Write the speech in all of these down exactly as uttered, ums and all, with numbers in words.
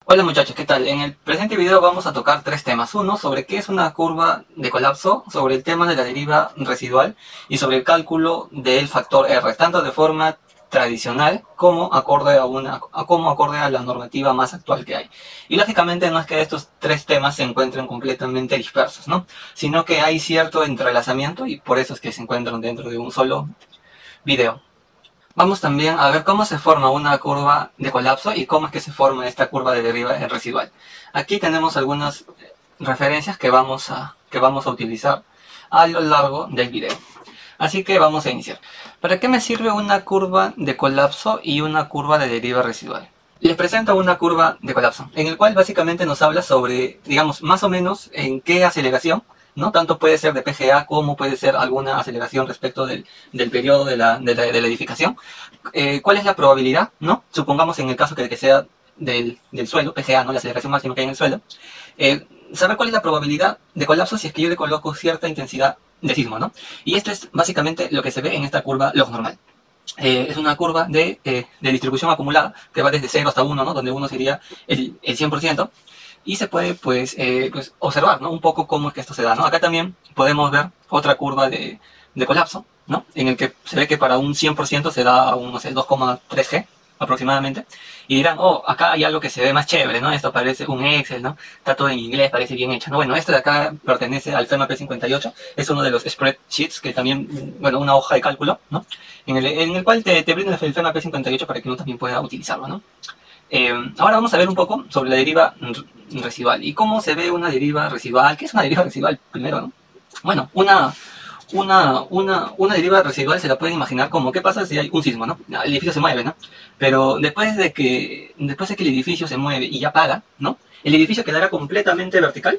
Hola muchachos, ¿qué tal? En el presente video vamos a tocar tres temas. Uno, sobre qué es una curva de colapso, sobre el tema de la deriva residual y sobre el cálculo del factor R, tanto de forma tradicional como acorde a, una, a como acorde a la normativa más actual que hay. Y lógicamente no es que estos tres temas se encuentren completamente dispersos, ¿no? Sino que hay cierto entrelazamiento y por eso es que se encuentran dentro de un solo video. Vamos también a ver cómo se forma una curva de colapso y cómo es que se forma esta curva de deriva residual. Aquí tenemos algunas referencias que vamos a, que vamos a utilizar a lo largo del video. Así que vamos a iniciar. ¿Para qué me sirve una curva de colapso y una curva de deriva residual? Les presento una curva de colapso, en el cual básicamente nos habla sobre, digamos, más o menos en qué aceleración, ¿no? Tanto puede ser de P G A como puede ser alguna aceleración respecto del, del periodo de la, de la, de la edificación. Eh, ¿Cuál es la probabilidad, ¿no? Supongamos en el caso que, que sea del, del suelo, P G A, ¿no? La aceleración máxima que hay en el suelo. Eh, saber cuál es la probabilidad de colapso si es que yo le coloco cierta intensidad de sismo, ¿no? Y esto es básicamente lo que se ve en esta curva log normal. Eh, es una curva de, eh, de distribución acumulada que va desde cero hasta uno, ¿no? Donde uno sería el, el cien por ciento. Y se puede pues, eh, pues observar, ¿no? Un poco cómo es que esto se da, ¿no? Acá también podemos ver otra curva de, de colapso, ¿no? En el que se ve que para un cien por ciento se da un, no sé, dos coma tres G aproximadamente. Y dirán, oh, acá hay algo que se ve más chévere, ¿no? Esto parece un Excel, ¿no? Está todo en inglés, parece bien hecho, ¿no? Bueno, esto de acá pertenece al FEMA P cincuenta y ocho, es uno de los spreadsheets que también, bueno, una hoja de cálculo, ¿no? En el, en el cual te, te brinda el FEMA P cincuenta y ocho para que uno también pueda utilizarlo, ¿no? Eh, ahora vamos a ver un poco sobre la deriva residual y cómo se ve una deriva residual. ¿Qué es una deriva residual? Primero, ¿no? Bueno, una, una, una, una deriva residual se la pueden imaginar como qué pasa si hay un sismo, ¿no? El edificio se mueve, ¿no? Pero después de que, después de que el edificio se mueve y ya para, ¿no? ¿El edificio quedará completamente vertical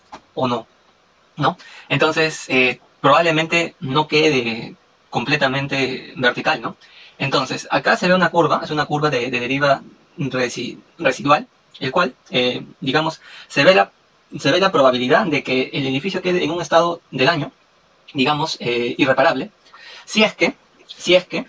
o no? ¿No? Entonces, eh, probablemente no quede completamente vertical, ¿no? Entonces, acá se ve una curva, es una curva de, de deriva resi residual, el cual, eh, digamos, se ve, la, se ve la probabilidad de que el edificio quede en un estado de daño, digamos, eh, irreparable, si es que, si es que,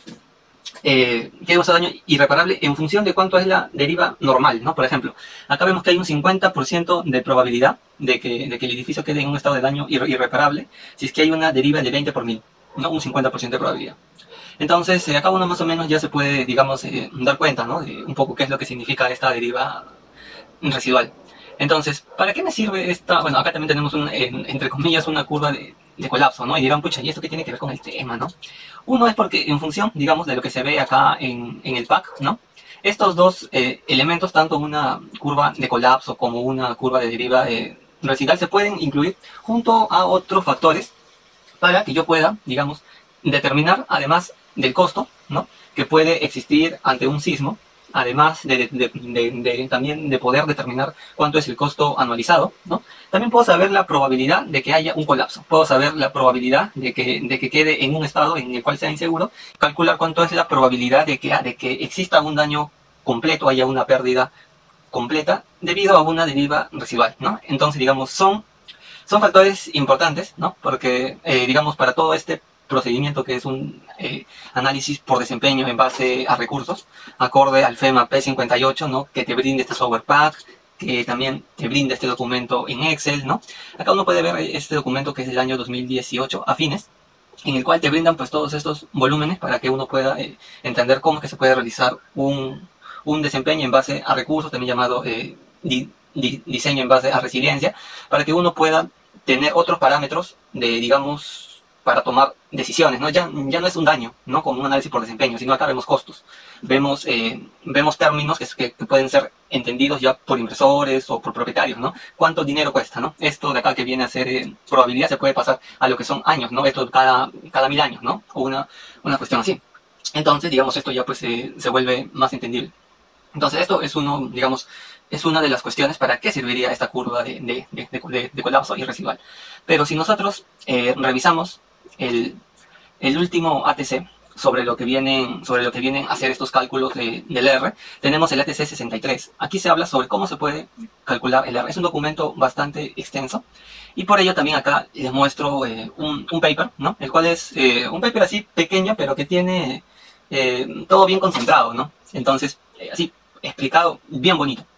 eh, quede un estado de daño irreparable en función de cuánto es la deriva normal, ¿no? Por ejemplo, acá vemos que hay un cincuenta por ciento de probabilidad de que, de que el edificio quede en un estado de daño irre irreparable, si es que hay una deriva de veinte por mil, ¿no? Un cincuenta por ciento de probabilidad. Entonces, eh, acá uno más o menos ya se puede, digamos, eh, dar cuenta, ¿no? De un poco qué es lo que significa esta deriva residual. Entonces, ¿para qué me sirve esta? Bueno, acá también tenemos, un, en, entre comillas, una curva de, de colapso, ¿no? Y dirán, pucha, ¿y esto qué tiene que ver con el tema, no? Uno es porque en función, digamos, de lo que se ve acá en, en el pack, ¿no? Estos dos eh, elementos, tanto una curva de colapso como una curva de deriva eh, residual, se pueden incluir junto a otros factores para que yo pueda, digamos, determinar, además del costo, ¿no? Que puede existir ante un sismo, además de, de, de, de, también de poder determinar cuánto es el costo anualizado, ¿no? También puedo saber la probabilidad de que haya un colapso, puedo saber la probabilidad de que, de que quede en un estado en el cual sea inseguro, calcular cuánto es la probabilidad de que, de que exista un daño completo, haya una pérdida completa debido a una deriva residual, ¿no? Entonces, digamos, son, son factores importantes, ¿no? Porque, eh, digamos, para todo este procedimiento que es un eh, análisis por desempeño en base a recursos, acorde al FEMA P cincuenta y ocho, ¿no? Que te brinde este software pack, que también te brinda este documento en Excel, ¿no? Acá uno puede ver este documento que es del año dos mil dieciocho a fines, en el cual te brindan pues todos estos volúmenes para que uno pueda eh, entender cómo es que se puede realizar un, un desempeño en base a recursos, también llamado eh, di, di, diseño en base a resiliencia, para que uno pueda tener otros parámetros de, digamos, para tomar decisiones, ¿no? Ya, ya no es un daño, ¿no? Como un análisis por desempeño, sino acá vemos costos, vemos, eh, vemos términos que, que, que pueden ser entendidos ya por inversores o por propietarios, ¿no? ¿Cuánto dinero cuesta, no? Esto de acá que viene a ser eh, probabilidad se puede pasar a lo que son años, ¿no? Esto cada, cada mil años, ¿no? O una, una cuestión así. Entonces, digamos, esto ya pues eh, se vuelve más entendible. Entonces, esto es uno, digamos, es una de las cuestiones para qué serviría esta curva de, de, de, de, de colapso y residual. Pero si nosotros eh, revisamos el, el último A T C sobre lo que vienen, sobre lo que vienen a hacer estos cálculos de, del R, tenemos el A T C sesenta y tres. Aquí se habla sobre cómo se puede calcular el R. Es un documento bastante extenso y por ello también acá les muestro eh, un, un paper, ¿no? El cual es eh, un paper así pequeño, pero que tiene eh, todo bien concentrado, ¿no? Entonces, eh, así explicado, bien bonito.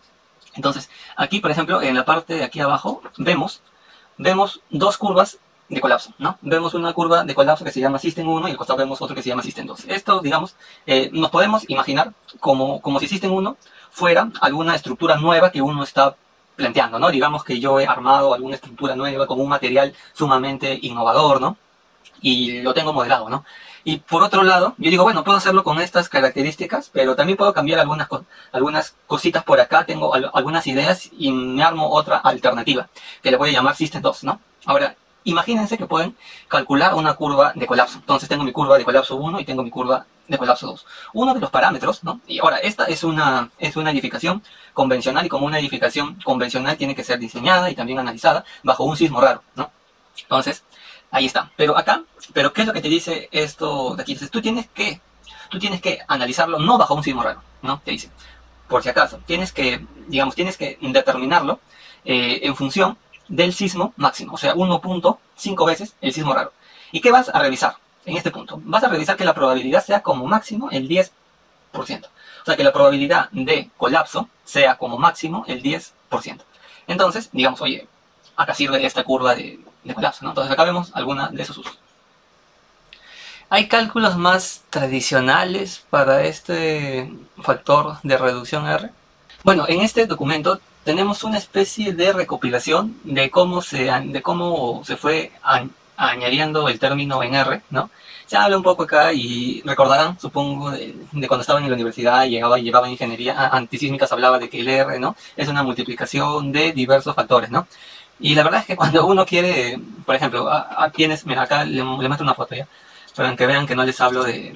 Entonces, aquí, por ejemplo, en la parte de aquí abajo, vemos, vemos dos curvas de colapso, ¿no? Vemos una curva de colapso que se llama System uno y al costado vemos otro que se llama System dos. Esto, digamos, eh, nos podemos imaginar como, como si System uno fuera alguna estructura nueva que uno está planteando, ¿no? Digamos que yo he armado alguna estructura nueva con un material sumamente innovador, ¿no? Y lo tengo modelado, ¿no? Y por otro lado, yo digo, bueno, puedo hacerlo con estas características, pero también puedo cambiar algunas, co algunas cositas por acá, tengo al algunas ideas y me armo otra alternativa, que le voy a llamar System dos, ¿no? Ahora, imagínense que pueden calcular una curva de colapso. Entonces tengo mi curva de colapso uno y tengo mi curva de colapso dos. Uno de los parámetros, ¿no? Y ahora, esta es una, es una edificación convencional y como una edificación convencional tiene que ser diseñada y también analizada bajo un sismo raro, ¿no? Entonces, ahí está. Pero acá, pero ¿qué es lo que te dice esto de aquí? Entonces, tú tienes que, tú tienes que analizarlo no bajo un sismo raro, ¿no? Te dice, por si acaso, tienes que, digamos, tienes que determinarlo eh, en función del sismo máximo, o sea, uno punto cinco veces el sismo raro. ¿Y qué vas a revisar en este punto? Vas a revisar que la probabilidad sea como máximo el diez por ciento. O sea, que la probabilidad de colapso sea como máximo el diez por ciento. Entonces, digamos, oye, acá sirve esta curva de, de colapso, ¿no? Entonces acá vemos alguna de esos usos. ¿Hay cálculos más tradicionales para este factor de reducción R? Bueno, en este documento tenemos una especie de recopilación de cómo se, de cómo se fue añadiendo el término en R, ¿no? Se habla un poco acá y recordarán, supongo, de, de cuando estaban en la universidad y llegaba y llevaba ingeniería antisísmica, se hablaba de que el R, ¿no? Es una multiplicación de diversos factores, ¿no? Y la verdad es que cuando uno quiere, por ejemplo, a, a quienes, mira, acá le, le muestro una foto ya, para que vean que no les hablo de,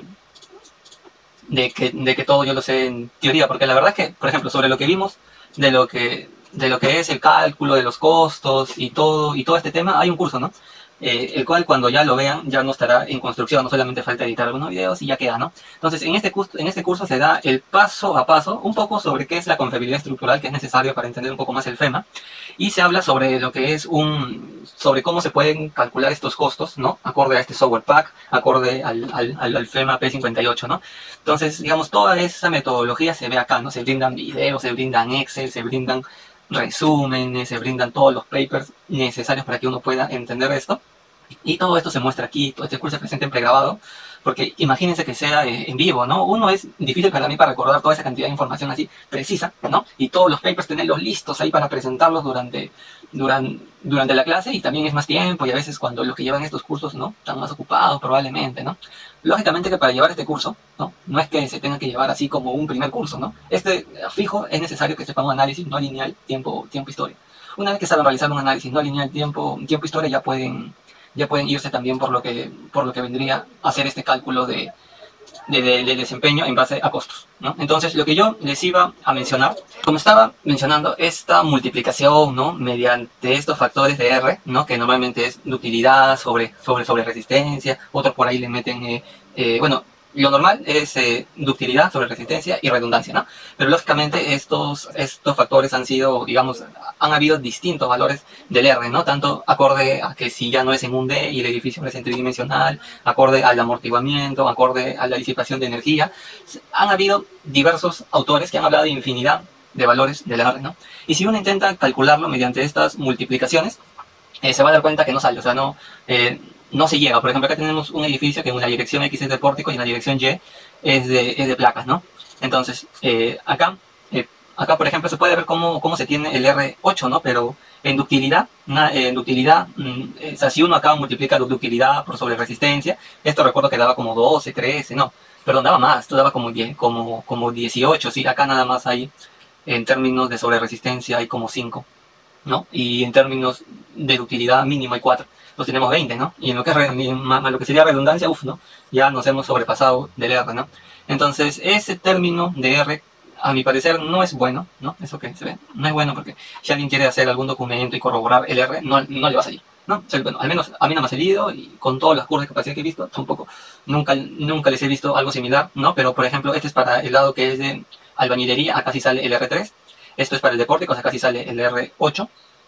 de, que, de que todo yo lo sé en teoría, porque la verdad es que, por ejemplo, sobre lo que vimos, de lo que, de lo que es el cálculo de los costos y todo, y todo este tema, hay un curso, ¿no? Eh, el cual cuando ya lo vean ya no estará en construcción, no solamente falta editar algunos videos y ya queda, ¿no? Entonces en este, curso, en este curso se da el paso a paso un poco sobre qué es la confiabilidad estructural que es necesario para entender un poco más el FEMA y se habla sobre lo que es un, sobre cómo se pueden calcular estos costos, ¿no? Acorde a este software pack, acorde al, al, al FEMA P cincuenta y ocho, ¿no? Entonces, digamos, toda esa metodología se ve acá, ¿no? Se brindan videos, se brindan Excel, se brindan resúmenes, se brindan todos los papers necesarios para que uno pueda entender esto. Y todo esto se muestra aquí, todo este curso se presenta en pregrabado, porque imagínense que sea eh, en vivo, ¿no? Uno es difícil para mí para recordar toda esa cantidad de información así precisa, ¿no? Y todos los papers tenerlos listos ahí para presentarlos durante, durante, durante la clase y también es más tiempo y a veces cuando los que llevan estos cursos, ¿no? Están más ocupados probablemente, ¿no? Lógicamente que para llevar este curso, ¿no? No es que se tenga que llevar así como un primer curso, ¿no? Este fijo es necesario que sepan un análisis no lineal, tiempo, tiempo, historia. Una vez que saben realizar un análisis no lineal, tiempo, tiempo, historia, ya pueden... ya pueden irse también por lo que, por lo que vendría a hacer este cálculo de, de, de, de desempeño en base a costos, ¿no? Entonces, lo que yo les iba a mencionar, como estaba mencionando, esta multiplicación, ¿no? Mediante estos factores de R, ¿no? Que normalmente es ductilidad sobre, sobre, sobre resistencia, otros por ahí le meten, eh, eh, bueno, lo normal es eh, ductilidad sobre resistencia y redundancia, ¿no? Pero lógicamente estos, estos factores han sido, digamos, han habido distintos valores del R, ¿no? Tanto acorde a que si ya no es en un D y el edificio es en tridimensional, acorde al amortiguamiento, acorde a la disipación de energía. Han habido diversos autores que han hablado de infinidad de valores del R, ¿no? Y si uno intenta calcularlo mediante estas multiplicaciones, eh, se va a dar cuenta que no sale, o sea, no... Eh, no se llega. Por ejemplo, acá tenemos un edificio que en la dirección X es de pórtico y en la dirección Y es de, es de placas, ¿no? Entonces, eh, acá, eh, acá, por ejemplo, se puede ver cómo, cómo se tiene el R ocho, ¿no? Pero en ductilidad, na, en ductilidad, mm, o sea, si uno acá multiplica la ductilidad por sobre resistencia, esto recuerdo que daba como doce, trece, no, perdón, daba más, esto daba como, diez, como, como dieciocho, ¿sí? Acá nada más hay, en términos de sobre resistencia, hay como cinco, ¿no? Y en términos de ductilidad mínimo hay cuatro. Entonces tenemos veinte, ¿no? Y en lo que, en lo que sería redundancia, uff, ¿no? Ya nos hemos sobrepasado del R, ¿no? Entonces, ese término de R, a mi parecer, no es bueno, ¿no? Eso que se ve, no es bueno porque si alguien quiere hacer algún documento y corroborar el R, no, no le va a salir, ¿no? O sea, bueno, al menos a mí no me ha salido y con todas las curvas de capacidad que he visto, tampoco, nunca, nunca les he visto algo similar, ¿no? Pero, por ejemplo, este es para el lado que es de albañilería, acá sí sale el R tres, esto es para el de pórticos, acá sí sale el R ocho,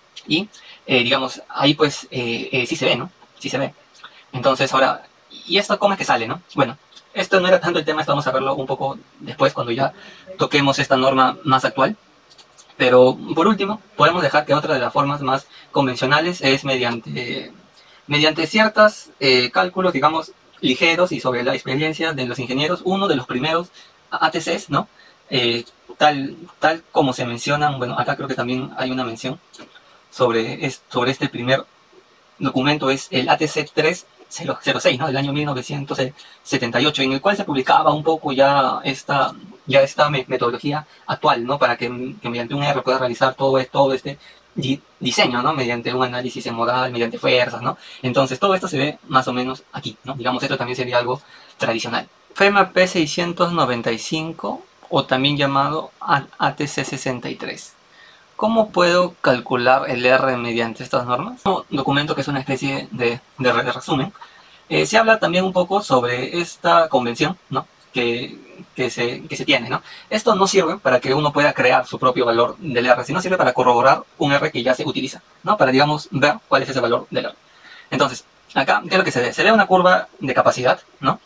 y eh, digamos, ahí pues eh, eh, sí se ve, ¿no? Sí se ve. Entonces ahora, ¿y esto cómo es que sale, no? Bueno, esto no era tanto el tema, esto vamos a verlo un poco después cuando ya toquemos esta norma más actual. Pero por último, podemos dejar que otra de las formas más convencionales es mediante, mediante ciertos eh, cálculos, digamos, ligeros y sobre la experiencia de los ingenieros. Uno de los primeros A T Cs, ¿no? Eh, tal, tal como se mencionan, bueno, acá creo que también hay una mención sobre, es, sobre este primer documento, es el A T C tres cero seis, ¿no? Del año mil novecientos setenta y ocho, en el cual se publicaba un poco ya esta, ya esta metodología actual, ¿no? Para que, que mediante un R pueda realizar todo, todo este di diseño, ¿no? Mediante un análisis en modal, mediante fuerzas, ¿no? Entonces todo esto se ve más o menos aquí, ¿no? Digamos, esto también sería algo tradicional. FEMA P seiscientos noventa y cinco, o también llamado A T C sesenta y tres. ¿Cómo puedo calcular el R mediante estas normas? Un documento que es una especie de, de, de resumen. Eh, se habla también un poco sobre esta convención, ¿no? que, que, se, que se tiene, ¿no? Esto no sirve para que uno pueda crear su propio valor del R, sino sirve para corroborar un R que ya se utiliza, ¿no? Para, digamos, ver cuál es ese valor del R. Entonces, acá, ¿qué es lo que se ve? Se ve una curva de capacidad, ¿no?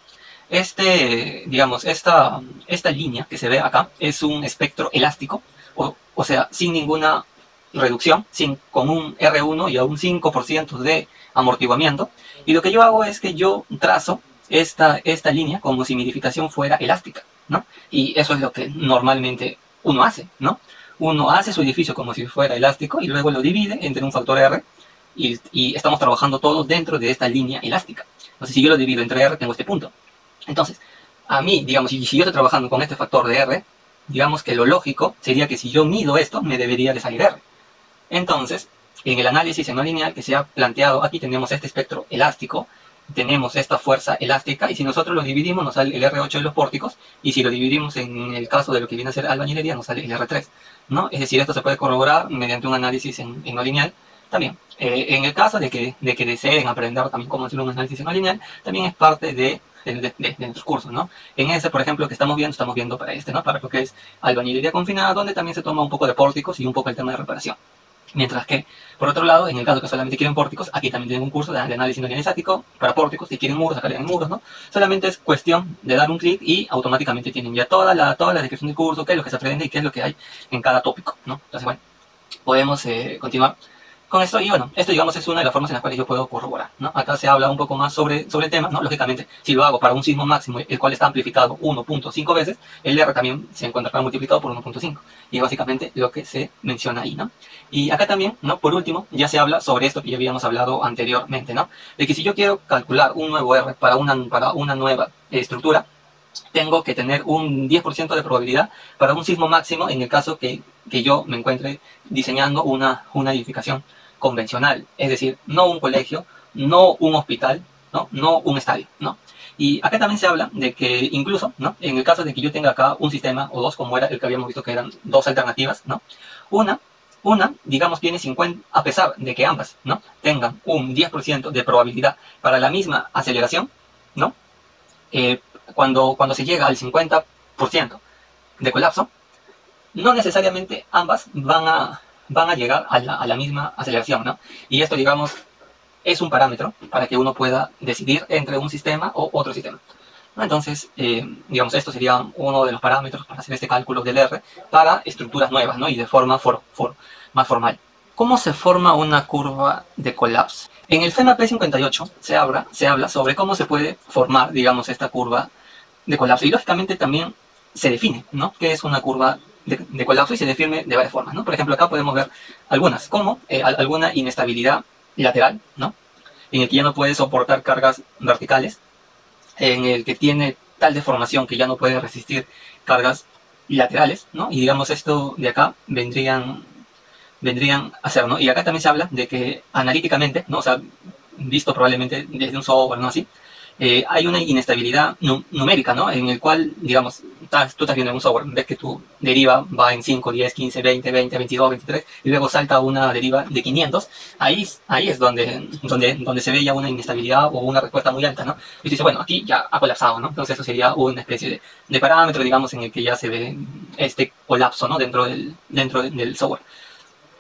Este, digamos, esta, esta línea que se ve acá es un espectro elástico, o, o sea, sin ninguna reducción, sin, con un R uno y a un cinco por ciento de amortiguamiento. Y lo que yo hago es que yo trazo esta, esta línea como si mi edificación fuera elástica, ¿no? Y eso es lo que normalmente uno hace, ¿no? Uno hace su edificio como si fuera elástico y luego lo divide entre un factor R y, y estamos trabajando todos dentro de esta línea elástica. Entonces, si yo lo divido entre R, tengo este punto. Entonces, a mí, digamos, si, si yo estoy trabajando con este factor de R, digamos que lo lógico sería que si yo mido esto, me debería de salir R. Entonces, en el análisis en no lineal que se ha planteado, aquí tenemos este espectro elástico, tenemos esta fuerza elástica, y si nosotros lo dividimos nos sale el R ocho de los pórticos, y si lo dividimos en el caso de lo que viene a ser albañilería nos sale el R tres, ¿no? Es decir, esto se puede corroborar mediante un análisis en, en no lineal también. Eh, en el caso de que, de que deseen aprender también cómo hacer un análisis en no lineal, también es parte de de, de, de, de nuestros cursos, ¿no? En ese, por ejemplo, que estamos viendo, estamos viendo para este, ¿no? Para lo que es albañilería confinada, donde también se toma un poco de pórticos y un poco el tema de reparación. Mientras que, por otro lado, en el caso que solamente quieren pórticos, aquí también tienen un curso de, de análisis no lineal estático para pórticos. Si quieren muros, acá tienen muros, ¿no? Solamente es cuestión de dar un clic y automáticamente tienen ya toda la, toda la descripción del curso, qué es lo que se aprende y qué es lo que hay en cada tópico, ¿no? Entonces, bueno, podemos eh, continuar con esto. Y bueno, esto, digamos, es una de las formas en las cuales yo puedo corroborar, ¿no? Acá se habla un poco más sobre, sobre el tema, ¿no? Lógicamente, si lo hago para un sismo máximo, el cual está amplificado uno punto cinco veces, el R también se encuentra multiplicado por uno punto cinco. Y es básicamente lo que se menciona ahí, ¿no? Y acá también, ¿no? Por último, ya se habla sobre esto que ya habíamos hablado anteriormente, ¿no? De que si yo quiero calcular un nuevo R para una, para una nueva eh, estructura, tengo que tener un diez por ciento de probabilidad para un sismo máximo en el caso que, que yo me encuentre diseñando una, una edificación convencional, es decir, no un colegio, no un hospital, no, no un estadio, ¿no? Y acá también se habla de que incluso, ¿no? En el caso de que yo tenga acá un sistema o dos, como era el que habíamos visto que eran dos alternativas, ¿no? Una, una, digamos, tiene cincuenta, a pesar de que ambas, ¿no? Tengan un diez por ciento de probabilidad para la misma aceleración, ¿no? Eh, cuando, cuando se llega al cincuenta por ciento de colapso, no necesariamente ambas van a, van a llegar a la, a la misma aceleración, ¿no? Y esto, digamos, es un parámetro para que uno pueda decidir entre un sistema o otro sistema, ¿no? Entonces, eh, digamos, esto sería uno de los parámetros para hacer este cálculo del R para estructuras nuevas, ¿no? Y de forma for, for, más formal. ¿Cómo se forma una curva de colapso? En el FEMA P cincuenta y ocho se habla, se habla sobre cómo se puede formar, digamos, esta curva de colapso. Y lógicamente también se define, ¿no? ¿Qué es una curva de, de colapso? Y se define de varias formas, ¿no? Por ejemplo, acá podemos ver algunas, como eh, alguna inestabilidad lateral, ¿no? En el que ya no puede soportar cargas verticales, en el que tiene tal deformación que ya no puede resistir cargas laterales, ¿no? Y digamos, esto de acá vendrían, vendrían a ser, ¿no? Y acá también se habla de que analíticamente, ¿no? O sea, visto probablemente desde un software, ¿no? Así, Eh, hay una inestabilidad nu numérica, ¿no? En el cual, digamos, estás, tú estás viendo en un software, ves que tu deriva va en cinco, diez, quince, veinte, veinte, veintidós, veintitrés, y luego salta una deriva de quinientos, ahí, ahí es donde, donde, donde se ve ya una inestabilidad o una respuesta muy alta, ¿no? Y dice, bueno, aquí ya ha colapsado, ¿no? Entonces eso sería una especie de, de parámetro, digamos, en el que ya se ve este colapso, ¿no? Dentro del, dentro del software.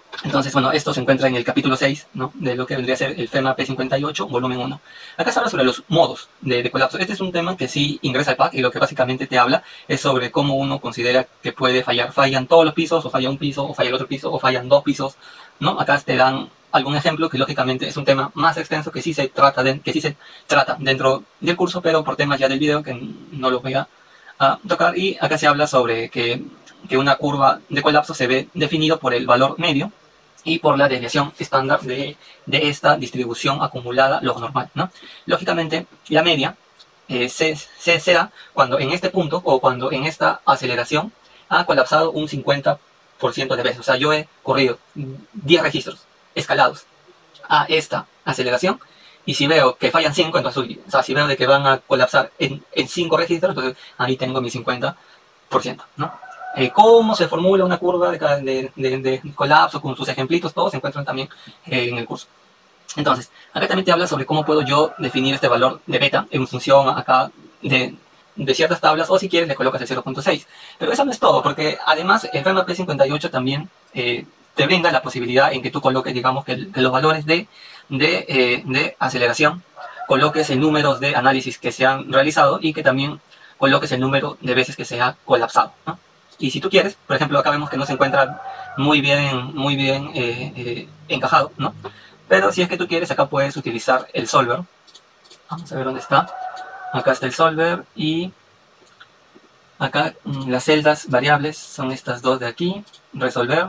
Entonces, bueno, esto se encuentra en el capítulo seis, ¿no?, de lo que vendría a ser el FEMA P cincuenta y ocho, volumen uno. Acá se habla sobre los modos de, de colapso. Este es un tema que sí ingresa al pack, y lo que básicamente te habla es sobre cómo uno considera que puede fallar. Fallan todos los pisos, o falla un piso, o falla el otro piso, o fallan dos pisos, ¿no? Acá te dan algún ejemplo que lógicamente es un tema más extenso que sí se trata, de, que sí se trata dentro del curso, pero por temas ya del video que no lo voy a, a tocar. Y acá se habla sobre que, que una curva de colapso se ve definido por el valor medio y por la desviación estándar de, de esta distribución acumulada log normal, ¿no? Lógicamente, la media eh, se, se será cuando en este punto, o cuando en esta aceleración ha colapsado un cincuenta por ciento de veces. O sea, yo he corrido diez registros escalados a esta aceleración, y si veo que fallan cinco, entonces, o sea, si veo de que van a colapsar en, en cinco registros, entonces ahí tengo mi cincuenta por ciento, ¿no? Eh, cómo se formula una curva de, de, de, de colapso, con sus ejemplitos, todos se encuentran también eh, en el curso. Entonces, acá también te habla sobre cómo puedo yo definir este valor de beta en función acá de, de ciertas tablas, o si quieres le colocas el cero punto seis. Pero eso no es todo, porque además el FEMA P cincuenta y ocho también eh, te brinda la posibilidad en que tú coloques, digamos, que, que los valores de, de, eh, de aceleración, coloques el número de análisis que se han realizado, y que también coloques el número de veces que se ha colapsado, ¿no? Y si tú quieres, por ejemplo, acá vemos que no se encuentra muy bien, muy bien eh, eh, encajado, ¿no? Pero si es que tú quieres, acá puedes utilizar el solver. Vamos a ver dónde está. Acá está el solver, y acá mmm, las celdas variables son estas dos de aquí, resolver.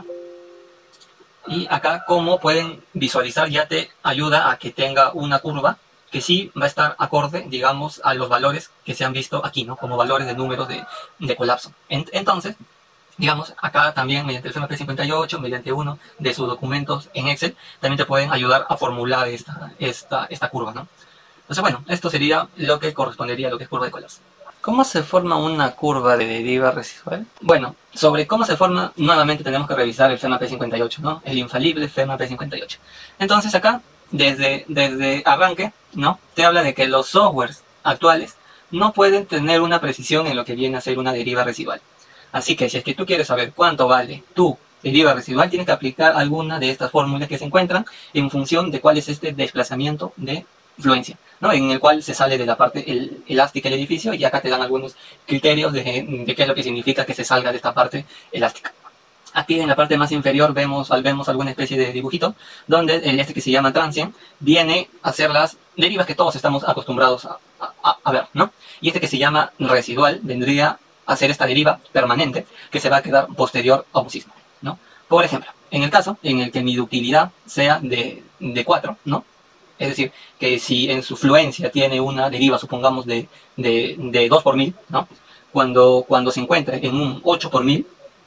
Y acá, como pueden visualizar, ya te ayuda a que tenga una curva que sí va a estar acorde, digamos, a los valores que se han visto aquí, ¿no?, como valores de números de, de colapso. Entonces, digamos, acá también mediante el FEMA P cincuenta y ocho, mediante uno de sus documentos en Excel, también te pueden ayudar a formular esta, esta, esta curva, ¿no? Entonces, bueno, esto sería lo que correspondería a lo que es curva de colapso. ¿Cómo se forma una curva de deriva residual? Bueno, sobre cómo se forma, nuevamente tenemos que revisar el FEMA P cincuenta y ocho, ¿no? El infalible FEMA P cincuenta y ocho. Entonces acá, desde, desde arranque, ¿no?, te habla de que los softwares actuales no pueden tener una precisión en lo que viene a ser una deriva residual. Así que si es que tú quieres saber cuánto vale tu deriva residual, tienes que aplicar alguna de estas fórmulas que se encuentran en función de cuál es este desplazamiento de fluencia, ¿no?, en el cual se sale de la parte el, elástica del edificio, y acá te dan algunos criterios de, de qué es lo que significa que se salga de esta parte elástica. Aquí en la parte más inferior vemos, vemos alguna especie de dibujito, donde el este que se llama transient viene a ser las derivas que todos estamos acostumbrados a, a, a ver, ¿no? Y este que se llama residual vendría a ser esta deriva permanente que se va a quedar posterior a un sismo, ¿no? Por ejemplo, en el caso en el que mi ductilidad sea de, de cuatro, ¿no? Es decir, que si en su fluencia tiene una deriva, supongamos, de, de, de dos por mil, ¿no? Cuando, cuando se encuentre en un ocho por mil,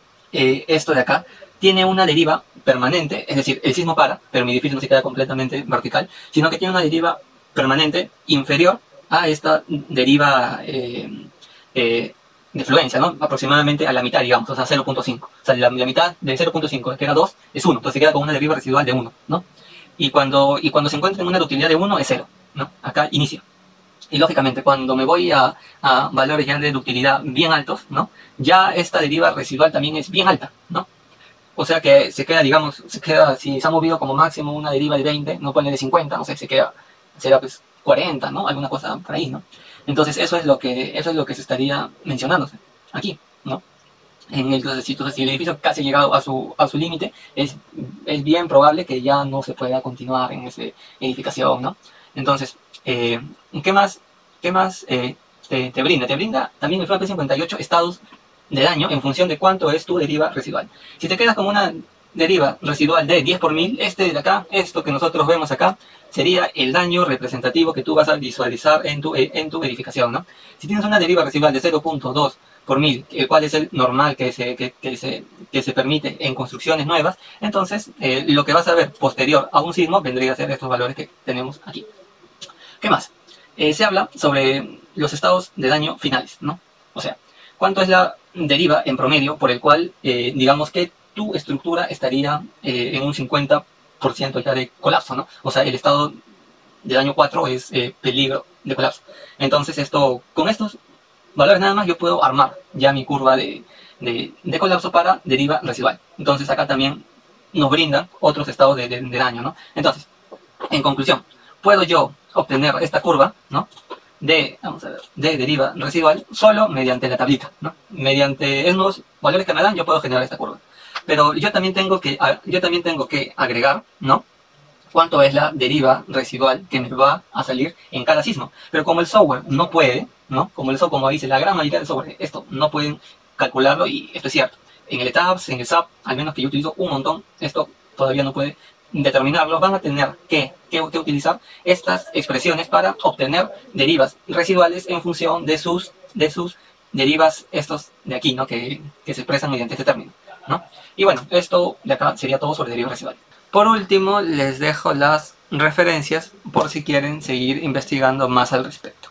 eh, esto de acá tiene una deriva permanente, es decir, el sismo para, pero mi edificio no se queda completamente vertical, sino que tiene una deriva permanente inferior a esta deriva eh, eh, de fluencia, ¿no? Aproximadamente a la mitad, digamos, o sea, cero punto cinco. O sea, la, la mitad de cero punto cinco, que era dos, es uno, entonces se queda con una deriva residual de uno, ¿no? Y cuando, y cuando se encuentra en una ductilidad de uno es cero, ¿no? Acá inicia. Y lógicamente cuando me voy a, a valores ya de ductilidad bien altos, ¿no?, ya esta deriva residual también es bien alta, ¿no? O sea que se queda, digamos, se queda, si se ha movido como máximo una deriva de veinte, no pone de cincuenta, o sea, se queda, será pues cuarenta, ¿no? Alguna cosa por ahí, ¿no? Entonces eso es lo que, eso es lo que se estaría mencionándose aquí, ¿no? En el, entonces, si, si el edificio casi ha llegado a su, a su límite, es, es bien probable que ya no se pueda continuar en esa edificación, ¿no? Entonces, eh, ¿qué más, qué más eh, te, te brinda? Te brinda también el FEMA P cincuenta y ocho estados de daño en función de cuánto es tu deriva residual. Si te quedas con una deriva residual de diez por mil, este de acá, esto que nosotros vemos acá, sería el daño representativo que tú vas a visualizar en tu, en tu edificación, ¿no? Si tienes una deriva residual de cero punto dos por mil, el cual es el normal que se, que, que se, que se permite en construcciones nuevas, entonces eh, lo que vas a ver posterior a un sismo vendría a ser estos valores que tenemos aquí. ¿Qué más? Eh, se habla sobre los estados de daño finales, ¿no? O sea, cuánto es la deriva en promedio por el cual, eh, digamos que tu estructura estaría eh, en un cincuenta por ciento ya de colapso, ¿no? O sea, el estado de daño cuatro es eh, peligro de colapso. Entonces, esto, con estos valores nada más yo puedo armar ya mi curva de, de, de colapso para deriva residual. Entonces, acá también nos brindan otros estados de, de, de daño, ¿no? Entonces, en conclusión, puedo yo obtener esta curva, ¿no?, de, vamos a ver, de deriva residual solo mediante la tablita, ¿no? Mediante estos valores que me dan, yo puedo generar esta curva. Pero yo también tengo que, yo también tengo que agregar, ¿no?, cuánto es la deriva residual que me va a salir en cada sismo. Pero como el software no puede, ¿no?, como el software, como dice la gran mayoría del software, esto no pueden calcularlo, y esto es cierto. En el ETABS, en el S A P, al menos que yo utilizo un montón, esto todavía no puede determinarlo. Van a tener que, que, que utilizar estas expresiones para obtener derivas residuales en función de sus, de sus derivas, estos de aquí, ¿no?, que, que se expresan mediante este término, ¿no? Y bueno, esto de acá sería todo sobre derivas residuales. Por último, les dejo las referencias por si quieren seguir investigando más al respecto.